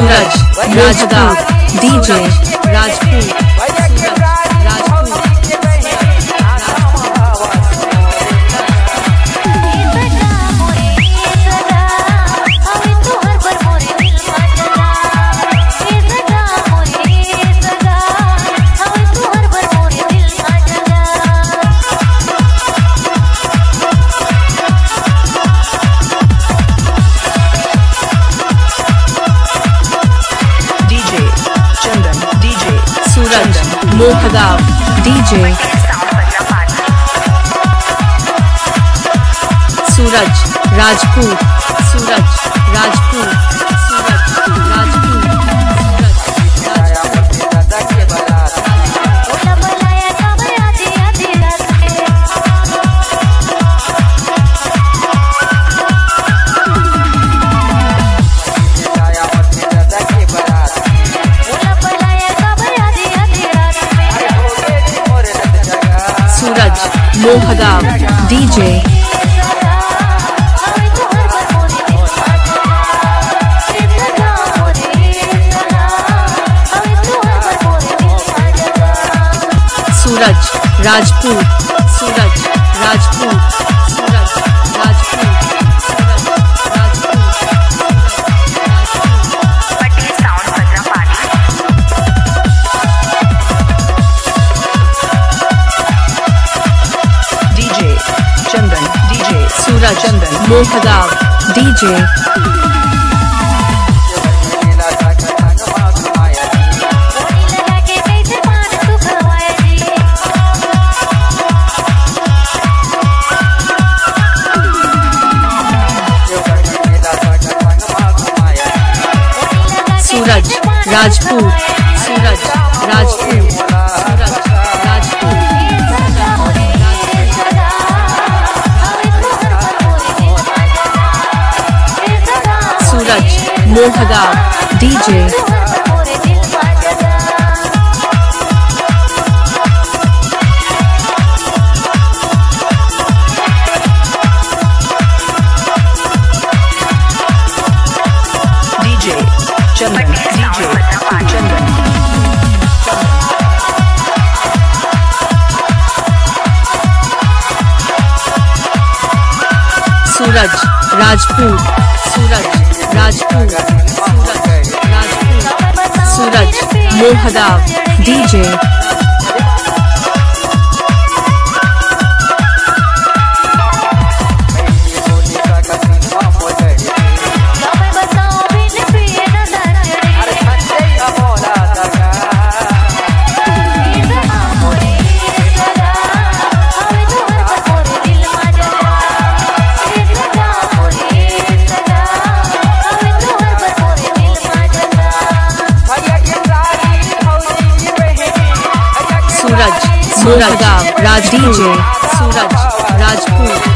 Suraj Rajput DJ Rajput Mohgaon DJ Suraj Rajput Suraj Rajput Suraj Rajput Mohgaon DJ Suraj Rajput Suraj Rajput Suraj Rajput Suraj Chandan Mohgaon DJ Suraj Rajput Suraj Rajput Suraj Rajput Suraj Mohgaon DJ Chandan Chandan Suraj Rajput Suraj Rajput Suraj Rajput Suraj Mohgaon DJ Mohgaon Raj DJ Suraj Rajput